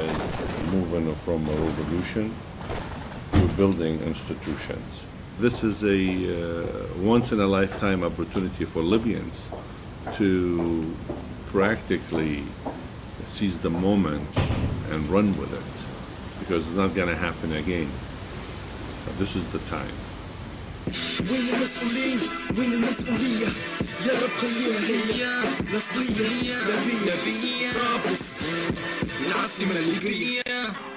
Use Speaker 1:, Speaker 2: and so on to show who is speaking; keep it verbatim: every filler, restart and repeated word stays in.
Speaker 1: as moving from a revolution to building institutions. This is a uh, once-in-a-lifetime opportunity for Libyans to practically seize the moment and run with it, because it's not going to happen again. But this is the time.
Speaker 2: وين المسؤولين وين المسؤولية يا رب خليها هي نصرية ليبية طرابلس العاصمة الليبية.